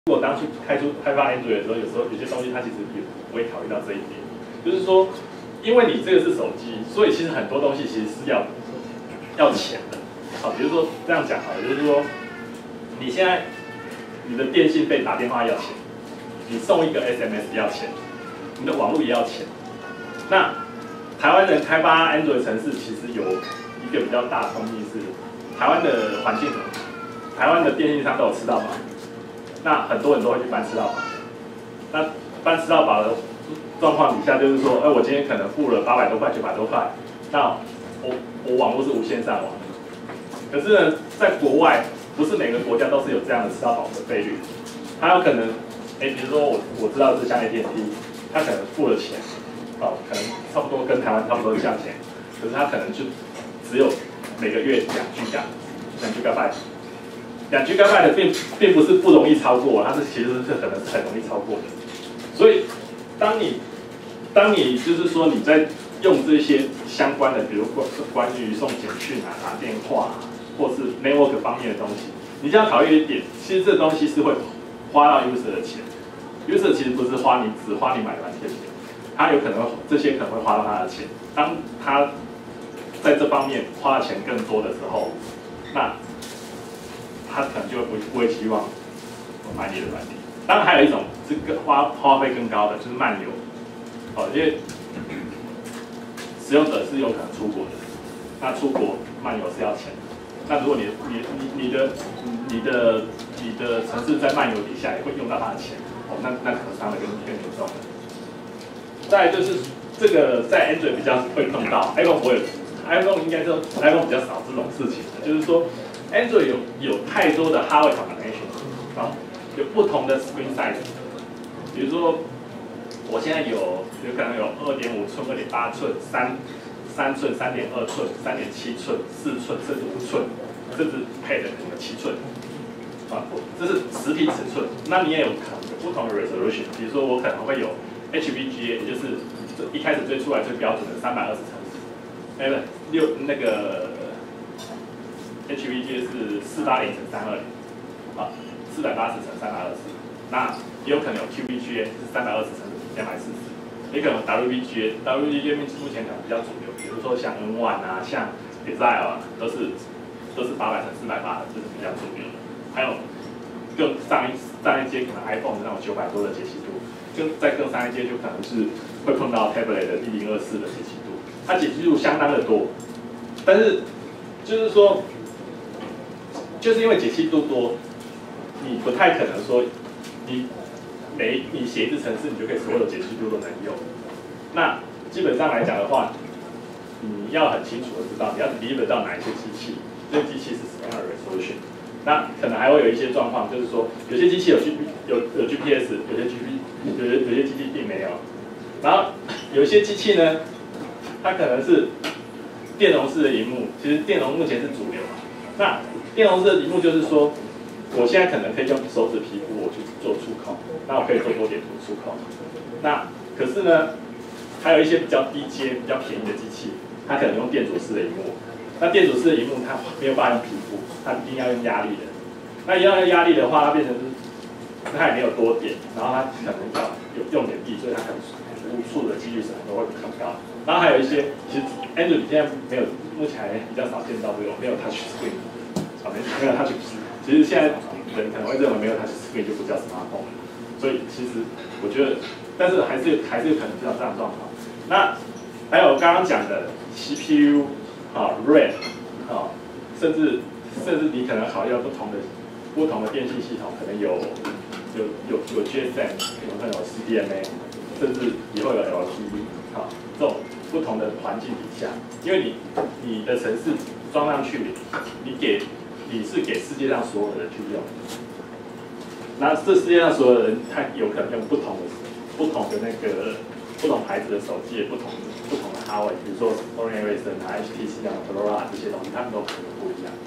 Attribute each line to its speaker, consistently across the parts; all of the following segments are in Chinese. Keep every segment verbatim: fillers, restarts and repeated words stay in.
Speaker 1: 如果当去开出开发 Android 的时候，有时候有些东西它其实也不会考虑到这一点，就是说，因为你这个是手机，所以其实很多东西其实是要要钱的。好，比如说这样讲好了，就是说，你现在你的电信费打电话要钱，你送一个 S M S 要钱，你的网络也要钱。那台湾人开发 Android 程式，其实有一个比较大的通病是，台湾的环境很，台湾的电信商都有吃到饱。那很多人都会去办吃到饱，那办吃到饱的状况底下，就是说，哎，我今天可能付了八百多块、九百多块，那我我网络是无线上网，可是呢，在国外不是每个国家都是有这样的吃到饱的费率，它有可能，哎，比如说我我知道是香 A T and T， 它可能付了钱，哦，可能差不多跟台湾差不多的价钱，可是它可能就只有每个月两 G 两两 G 百。两 G B 的并并不是不容易超过，它是其实是可能是很容易超过的。所以，当你当你就是说你在用这些相关的，比如关关于送简讯啊、打电话、啊，或是 network 方面的东西，你就要考虑一点，其实这东西是会花到 user 的钱。user 其实不是花你只花你买软件钱，他有可能这些可能会花到他的钱。当他在这方面花的钱更多的时候，那他可能就不不会希望我买你的软体。当然还有一种是更花花费更高的，就是漫游。哦，因为使用者是有可能出国的，那出国漫游是要钱的。那如果你你你你的你的你的城市在漫游底下也会用到他的钱，哦，那那可能伤的更更严重了。再来就是这个在 Android 比较会碰到 ，iPhone 不会 ，iPhone 应该说 iPhone 比较少这种事情，就是说。Android 有有太多的 hardware combination， 啊，有不同的 screen size。比如说，我现在有有可能有二点五寸、二点八寸、三三寸、三点二寸、三点七寸、四寸，甚至五寸，甚至配的可能七寸，啊，这是实体尺寸。那你也有可能有不同的 resolution， 比如说我可能会有 H V G A， 也就是一开始最出来最标准的三百二十乘，哎不六那个。H V G A 是四八零乘三二零，啊，四百八十乘三百二十，那也有可能有 Q V G A 是三百二十乘两百四十，也可能有 W V G A，W V G A 目前可能比较主流，比如说像 N 一 啊，像 Desire 啊，都是都是八百乘四百八的，这是比较主流的。还有更上一上一阶可能 iPhone 的那种九百多的解析度，更再更上一阶就可能是会碰到 Tablet 的一零二四的解析度，它解析度相当的多，但是就是说。就是因为解析度多，你不太可能说你每你写一次程式，你就可以所有解析度都能用。那基本上来讲的话，你要很清楚的知道你要 deliver 到哪一些机器，这个机器是什么样的 resolution。那可能还会有一些状况，就是说有些机器有 G 有有 G P S， 有些 G P 有些有些机器并没有。然后有一些机器呢，它可能是电容式的萤幕，其实电容目前是主流嘛。那电容式的荧幕就是说，我现在可能可以用手指皮肤我去做触控，那我可以做多点图触控。那可是呢，还有一些比较低阶、比较便宜的机器，它可能用电阻式的荧幕。那电阻式的荧幕它没有办法用皮肤，它一定要用压力的。那一样用压力的话，它变成是它也没有多点，然后它可能要有用点力，所以它可能误触的几率什么都会很高。然后还有一些，其实 Android 现在没有，目前还比较少见到这种没有 Touch Screen。啊，没没有 touch screen， 其实现在人可能会认为没有 touch screen 就不叫 smartphone， 所以其实我觉得，但是还是还是有可能遇到这样的状况。那还有刚刚讲的 C P U 啊 ，RAM 啊，甚至甚至你可能考虑到不同的不同的电信系统，可能有有有有 G S M， 有可能有 C D M A， 甚至以后有 L T E 啊，这种不同的环境底下，因为你你的程式装上去，你给你是给世界上所有的人去用，那这世界上所有的人，他有可能用不同的、不同的那个不同牌子的手机，不同不同的哈维，比如说 Sony Ericsson 啊、H T C 啊、Motorola 这些东西，他们都可能不一样。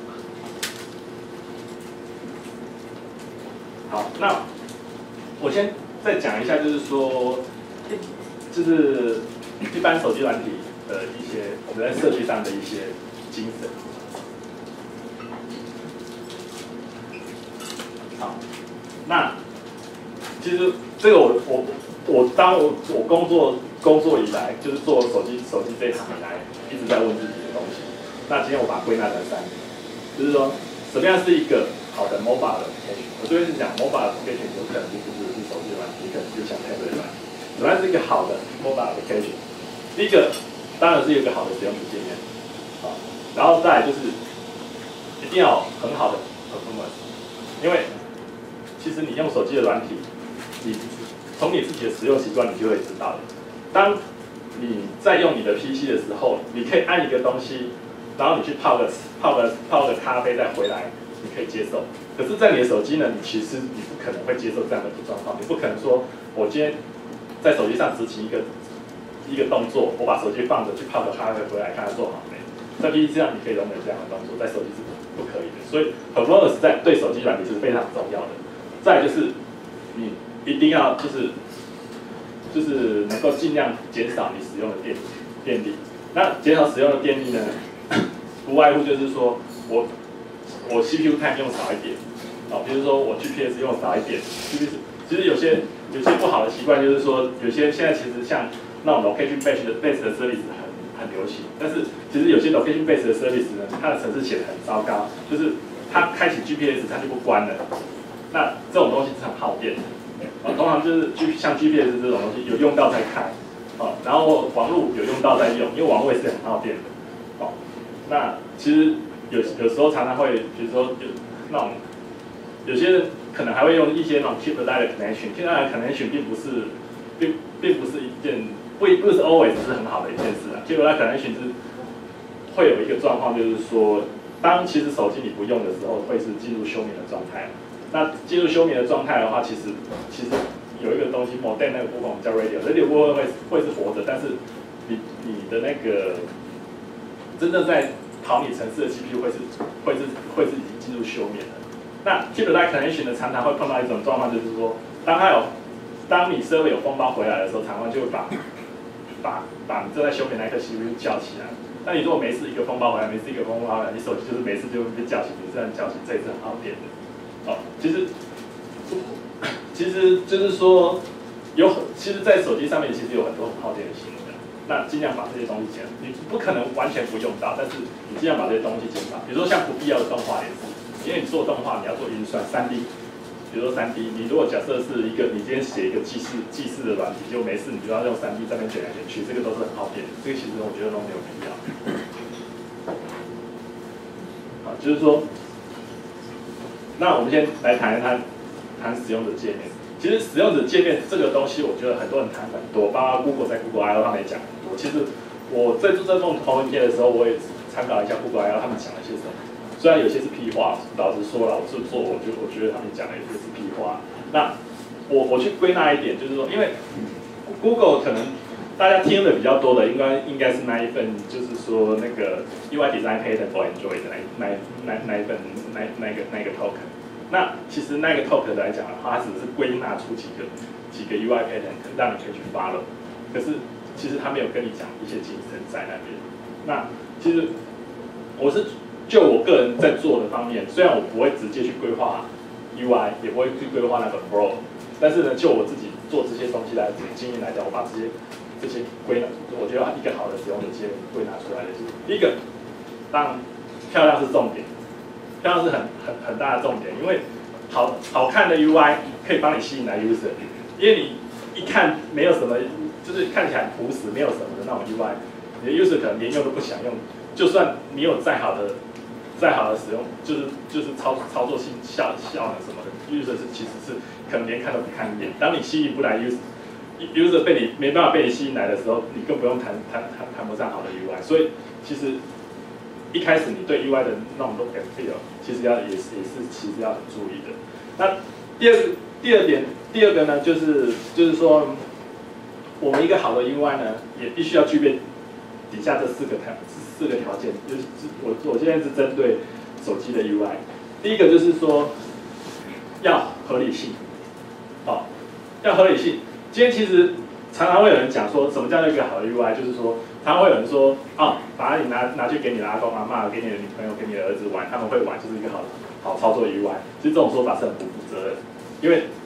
Speaker 1: 好，那我先再讲一下，就是说，就是一般手机软体的一些我们在设计上的一些精神。好，那其实这个我我我当我我工作工作以来，就是做手机手机这一行以来，一直在问自己的东西。那今天我把它归纳成三点，就是说什么样是一个好的 mobile 的 application？ 我这边是讲 mobile application 有可能就不是是手机软体，可能就像 tablet 软体。什么样是一个好的 mobile application？ 第一个当然是有一个好的使用者界面，啊，然后再来就是一定要很好的 performance， 因为其实你用手机的软体，你从你自己的使用习惯你就会知道的。当你在用你的 P C 的时候，你可以按一个东西，然后你去泡个泡个泡个咖啡再回来，你可以接受。可是，在你的手机呢，你其实你不可能会接受这样的状况，你不可能说我今天在手机上执行一个一个动作，我把手机放着去泡个咖啡回来，看它做好没。在 P C 上你可以容忍这样的动作，在手机是不可以的。所以 performance 在对手机软体是非常重要的。再来就是你一定要就是就是能够尽量减少你使用的电电力。那减少使用的电力呢，不外乎就是说我我 C P U time 用少一点，哦，比如说我 G P S 用少一点。其实其实有些有些不好的习惯就是说，有些现在其实像那种 location based 的 based 的 service 很很流行，但是其实有些 location based 的 service 呢，它的程式写的很糟糕，就是它开启 G P S 它就不关了。那这种东西是很耗电的，啊，通常就是 G 像 G P S 这种东西有用到再开，哦，然后网络有用到再用，因为网络也是很耗电的，哦，那其实有有时候常常会，比如说有那种有些人可能还会用一些那种 keep alive connection，keep alive connection 并不是并并不是一件不不是 always 是很好的一件事啊 ，keep alive connection 是会有一个状况，就是说，当其实手机你不用的时候，会是进入休眠的状态。那进入休眠的状态的话，其实其实有一个东西 modem 那个部分我们叫 radio，radio 部分会会是活着，但是你你的那个真正在跑你程式的 G P U 会是会是会是已经进入休眠了。那 keep alive connection 呢，常常会碰到一种状况，就是说，当它有当你 server 有封包回来的时候，常常就会把把把你正在休眠那颗 C P U 叫起来。那你如果没事一个封包回来，没事一个封包回来，你手机就是没事就会被叫醒，你这样叫醒，这也是很耗电的。哦，其实其实就是说，有其实，在手机上面其实有很多很耗电的行为。那尽量把这些东西减，你不可能完全不用到，但是你尽量把这些东西减少。比如说像不必要的动画也是，因为你做动画你要做运算，三 D， 比如说三 D， 你如果假设是一个你今天写一个记事记事的软体，就没事你就要用三 D 这边卷来卷去，这个都是很耗电的，这个其实我觉得都没有必要。好，就是说。那我们先来谈一谈谈使用者界面。其实使用者界面这个东西，我觉得很多人谈很多，包括 Google 在 Google I O 他们也讲很多。其实我在做这份投文件的时候，我也参考一下 Google I O 他们讲了些什么。虽然有些是屁话，老实说了，我是做，我就我觉得他们讲的有些是屁话。那我我去归纳一点，就是说，因为 Google 可能大家听的比较多的，应该应该是那一份，就是说那个 U I Design Pattern for Android 的那那那那一份那那个那个 talk。那其实那个 talk 来讲的话，它只是归纳出几个几个 U I pattern， 让你可以去 follow。可是其实他没有跟你讲一些精神在那边。那其实我是就我个人在做的方面，虽然我不会直接去规划 U I， 也不会去规划那个 flow， 但是呢，就我自己做这些东西来经验来讲，我把这些这些归纳，我觉得一个好的使用者界面归纳出来的是，第一个，当然漂亮是重点。当然是很很很大的重点，因为好好看的 U I 可以帮你吸引来 user， 因为你一看没有什么，就是看起来很朴实，没有什么的那种 U I， 你的 user 可能连用都不想用，就算你有再好的再好的使用，就是就是操操作性效效能什么的 ，user 是其实是可能连看都不看一眼。当你吸引不来 user user 被你没办法被你吸引来的时候，你更不用谈谈谈谈不上好的 U I， 所以其实。一开始你对 U I 的那种 look and feel， 其实要也是也是其实要很注意的。那第二第二点，第二个呢，就是就是说，我们一个好的 U I 呢，也必须要具备底下这四个条四个条件。就是我我现在是针对手机的 U I， 第一个就是说要合理性，哦，要合理性。今天其实常常会有人讲说，什么叫做一个好的 U I， 就是说。常会有人说，啊，把你拿拿去给你的阿公阿嬷，给你的女朋友，给你的儿子玩，他们会玩，就是一个好好操作的 U I。其实这种说法是很不负责任，因为